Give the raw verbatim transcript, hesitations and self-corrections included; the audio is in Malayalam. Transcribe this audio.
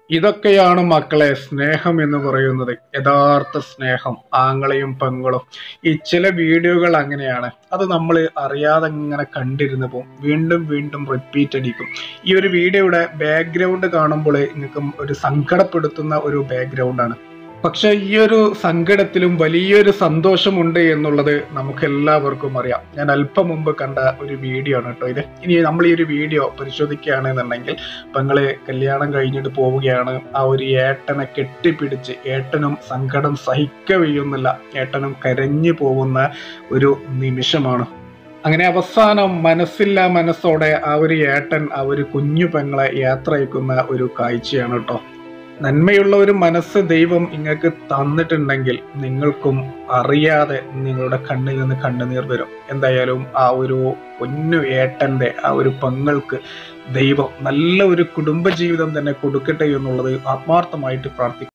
ഇതൊക്കെയാണ് മക്കളെ സ്നേഹം എന്ന് പറയുന്നത്. യഥാർത്ഥ സ്നേഹം, ആങ്ങളെയും പെങ്ങളും. ഈ ചില വീഡിയോകൾ അങ്ങനെയാണ്, അത് നമ്മൾ അറിയാതെ ഇങ്ങനെ കണ്ടിരുന്നു പോകും, വീണ്ടും വീണ്ടും റിപ്പീറ്റ് അടിക്കും. ഈ ഒരു വീഡിയോയുടെ ബാക്ക്ഗ്രൗണ്ട് കാണുമ്പോൾ നിങ്ങൾക്ക് ഒരു സങ്കടപ്പെടുത്തുന്ന ഒരു ബാക്ക്ഗ്രൗണ്ടാണ്. പക്ഷെ ഈ ഒരു സങ്കടത്തിലും വലിയൊരു സന്തോഷമുണ്ട് എന്നുള്ളത് നമുക്ക് എല്ലാവർക്കും അറിയാം. ഞാൻ അല്പം മുമ്പ് കണ്ട ഒരു വീഡിയോ ആണ് കേട്ടോ ഇത്. ഇനി നമ്മൾ ഈ ഒരു വീഡിയോ പരിശോധിക്കുകയാണെന്നുണ്ടെങ്കിൽ, പെങ്ങള് കല്യാണം കഴിഞ്ഞിട്ട് പോവുകയാണ്. ആ ഒരു ഏട്ടനെ കെട്ടിപ്പിടിച്ച്, ഏട്ടനും സങ്കടം സഹിക്കവയ്യുന്നില്ല, ഏട്ടനും കരഞ്ഞു പോകുന്ന ഒരു നിമിഷമാണ്. അങ്ങനെ അവസാനം മനസ്സില്ലാ മനസ്സോടെ ആ ഒരു ഏട്ടൻ ആ ഒരു കുഞ്ഞു പെങ്ങളെ യാത്ര അയക്കുന്ന ഒരു കാഴ്ചയാണ് കേട്ടോ. നന്മയുള്ള ഒരു മനസ്സ് ദൈവം നിങ്ങൾക്ക് തന്നിട്ടുണ്ടെങ്കിൽ നിങ്ങൾക്കും അറിയാതെ നിങ്ങളുടെ കണ്ണിൽ നിന്ന് കണ്ണുനീർ വരും. എന്തായാലും ആ ഒരു പൊന്നു ഏട്ടൻ്റെ ആ ഒരു പെങ്ങൾക്ക് ദൈവം നല്ല ഒരു കുടുംബജീവിതം തന്നെ കൊടുക്കട്ടെ എന്നുള്ളത് ആത്മാർത്ഥമായിട്ട് പ്രാർത്ഥിക്കുന്നു.